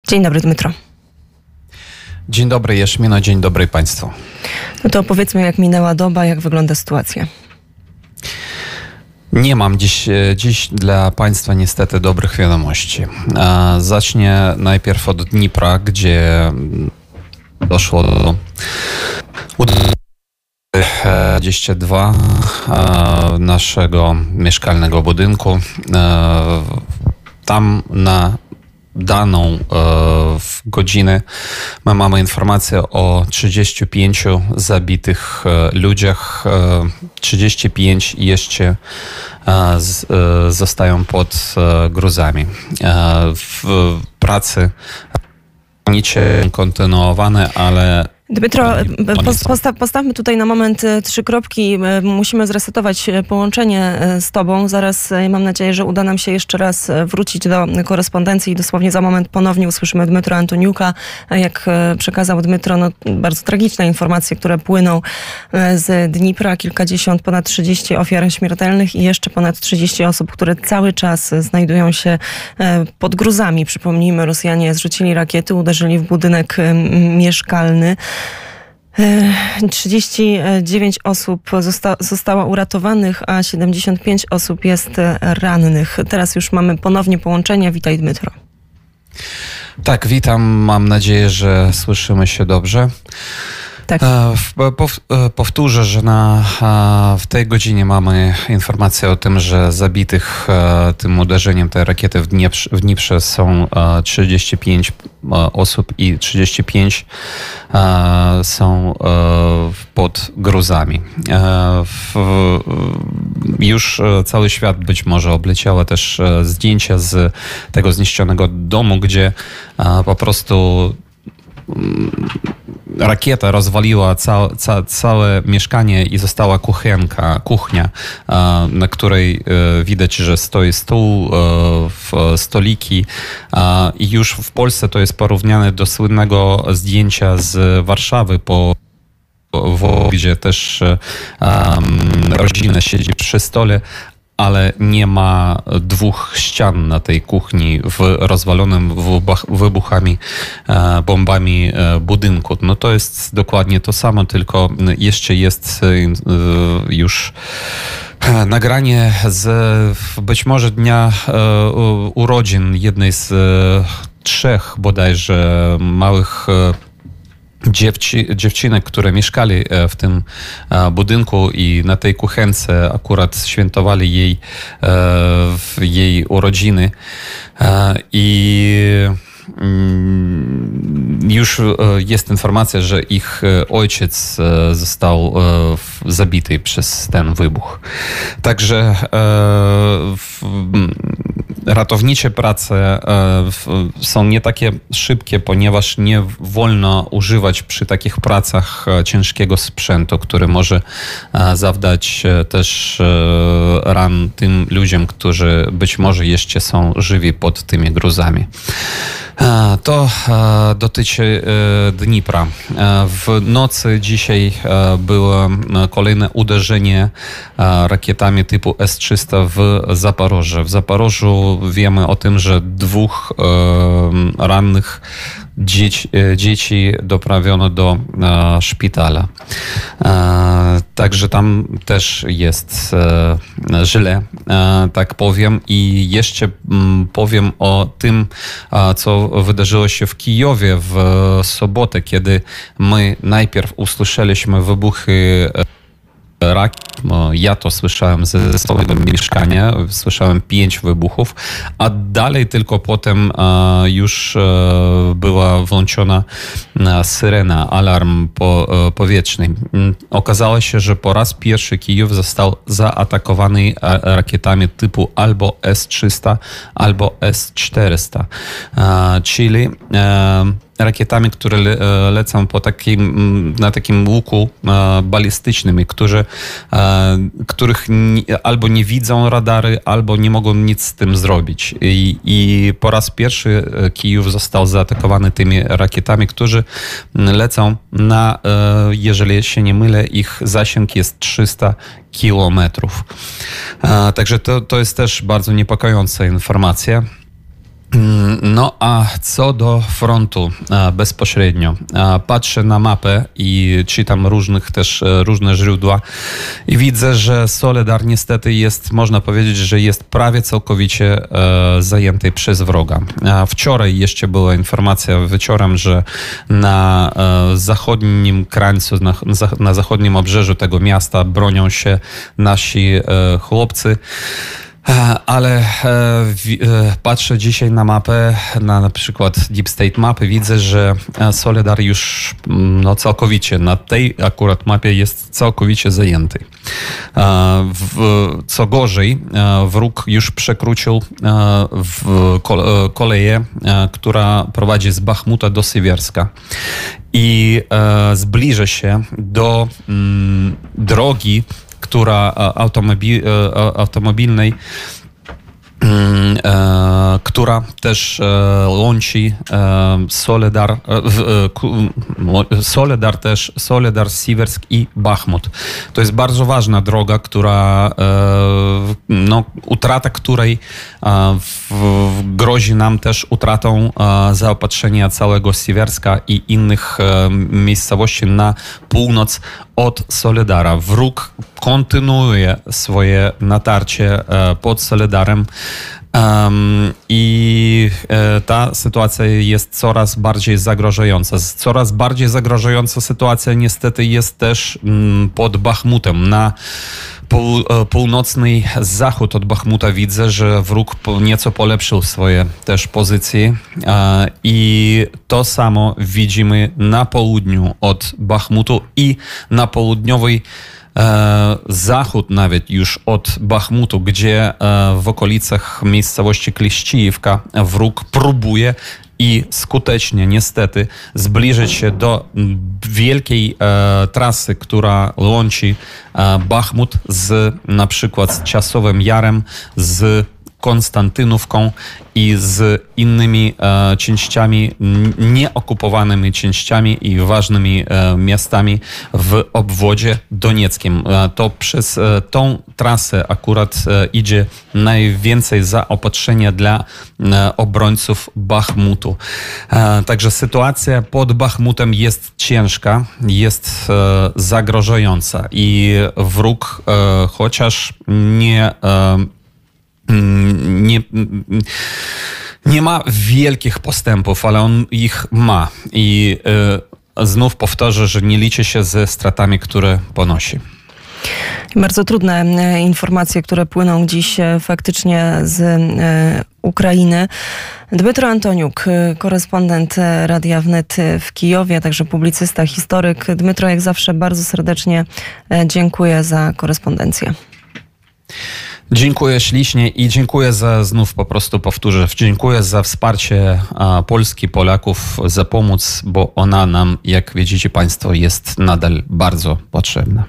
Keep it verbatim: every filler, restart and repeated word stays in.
Dzień dobry, Dmytro. Dzień dobry, Jeszmino, dzień dobry Państwu. No to opowiedzmy, jak minęła doba, jak wygląda sytuacja. Nie mam dziś, dziś dla Państwa niestety dobrych wiadomości. Zacznę najpierw od Dnipra, gdzie doszło do dwadzieścia dwa naszego mieszkalnego budynku. Tam na daną e, w godzinę my mamy informację o trzydziestu pięciu zabitych e, ludziach. E, trzydzieści pięć jeszcze e, z, e, zostają pod e, gruzami. E, w pracy kontynuowane, ale Dmytro, postaw, postawmy tutaj na moment trzy kropki. Musimy zresetować połączenie z Tobą. Zaraz mam nadzieję, że uda nam się jeszcze raz wrócić do korespondencji i dosłownie za moment ponownie usłyszymy Dmytra Antoniuka. Jak przekazał Dmytro, no, bardzo tragiczne informacje, które płyną z Dnipra. Kilkadziesiąt, ponad trzydzieści ofiar śmiertelnych i jeszcze ponad trzydzieści osób, które cały czas znajdują się pod gruzami. Przypomnijmy, Rosjanie zrzucili rakiety, uderzyli w budynek mieszkalny. trzydzieści dziewięć osób zosta- zostało uratowanych, a siedemdziesiąt pięć osób jest rannych. Teraz już mamy ponownie połączenie. Witaj, Dmytro. Tak, witam. Mam nadzieję, że słyszymy się dobrze. Tak. Powtórzę, że na, w tej godzinie mamy informację o tym, że zabitych tym uderzeniem tej rakiety w Dnieprze, w Dnieprze są trzydzieści pięć osób i trzydzieści pięć są pod gruzami. Już cały świat być może obleciało też zdjęcia z tego zniszczonego domu, gdzie po prostu rakieta rozwaliła ca, ca, całe mieszkanie i została kuchenka, kuchnia, na której widać, że stoi stół, stoliki. I już w Polsce to jest porównane do słynnego zdjęcia z Warszawy po w, gdzie też rodzina siedzi przy stole, ale nie ma dwóch ścian na tej kuchni w rozwalonym wybuchami, bombami budynku. No to jest dokładnie to samo, tylko jeszcze jest już nagranie z być może dnia urodzin jednej z trzech bodajże małych Dziewci, dziewczynek, które mieszkali w tym budynku i na tej kuchence akurat świętowali jej, jej urodziny. I już jest informacja, że ich ojciec został zabity przez ten wybuch. Także ratownicze prace są nie takie szybkie, ponieważ nie wolno używać przy takich pracach ciężkiego sprzętu, który może zawdać też ran tym ludziom, którzy być może jeszcze są żywi pod tymi gruzami. To dotyczy Dnipra. W nocy dzisiaj było kolejne uderzenie rakietami typu S trzysta w Zaporoże. W Zaporożu wiemy o tym, że dwóch rannych dzieci, dzieci doprawiono do e, szpitala. E, także tam też jest e, źle, e, tak powiem. I jeszcze m, powiem o tym, a, co wydarzyło się w Kijowie w sobotę, kiedy my najpierw usłyszeliśmy wybuchy rakiet. Ja to słyszałem ze swojego mieszkania, słyszałem pięć wybuchów, a dalej tylko potem już była włączona syrena, alarm powietrzny. Okazało się, że po raz pierwszy Kijów został zaatakowany rakietami typu albo S trzysta, albo S czterysta, czyli rakietami, które le, lecą po takim, na takim łuku e, balistycznym, i którzy, e, których ni, albo nie widzą radary, albo nie mogą nic z tym zrobić. I, i po raz pierwszy Kijów został zaatakowany tymi rakietami, które lecą na, e, jeżeli się nie mylę, ich zasięg jest trzysta kilometrów. E, także to, to jest też bardzo niepokojąca informacja. No a co do frontu bezpośrednio, patrzę na mapę i czytam różnych też różne źródła i widzę, że Soledar niestety jest, można powiedzieć, że jest prawie całkowicie zajęty przez wroga. Wczoraj jeszcze była informacja wieczorem, że na zachodnim krańcu, na, na zachodnim obrzeżu tego miasta bronią się nasi chłopcy. Ale e, w, e, patrzę dzisiaj na mapę, na na przykład Deep State mapy, widzę, że Soledar już no, całkowicie, na tej akurat mapie jest całkowicie zajęty. E, w, co gorzej, e, wróg już przekroczył e, w kole, koleję, e, która prowadzi z Bachmuta do Siewierska i e, zbliża się do m, drogi, która automobil, automobilnej, która też łączy Soledar, Soledar też, Soledar, Siewiersk i Bachmut. To jest bardzo ważna droga, która, no, utrata której grozi nam też utratą zaopatrzenia całego Siewierska i innych miejscowości na północ od Soledara. Wróg kontynuuje swoje natarcie pod Soledarem. Um, I e, ta sytuacja jest coraz bardziej zagrażająca. Coraz bardziej zagrażająca sytuacja niestety jest też m, pod Bachmutem. Na pół, e, północny zachód od Bachmuta widzę, że wróg po, nieco polepszył swoje też pozycje e, i to samo widzimy na południu od Bachmutu i na południowej zachód nawet już od Bachmutu, gdzie w okolicach miejscowości Kleścijewka wróg próbuje i skutecznie niestety zbliżyć się do wielkiej e, trasy, która łączy e, Bachmut z na przykład z Czasowym Jarem, z Konstantynówką i z innymi e, częściami, nieokupowanymi częściami i ważnymi e, miastami w obwodzie donieckim. E, to przez e, tą trasę akurat e, idzie najwięcej zaopatrzenia dla e, obrońców Bachmutu. E, także sytuacja pod Bachmutem jest ciężka, jest e, zagrażająca i wróg e, chociaż nie e, Nie, nie ma wielkich postępów, ale on ich ma. I y, znów powtórzę, że nie liczy się ze stratami, które ponosi. Bardzo trudne informacje, które płyną dziś faktycznie z y, Ukrainy. Dmytro Antoniuk, korespondent Radia Wnet w Kijowie, a także publicysta, historyk. Dmytro, jak zawsze bardzo serdecznie dziękuję za korespondencję. Dziękuję ślicznie i dziękuję za, znów po prostu powtórzę, dziękuję za wsparcie a, Polski, Polaków, za pomoc, bo ona nam, jak widzicie Państwo, jest nadal bardzo potrzebna.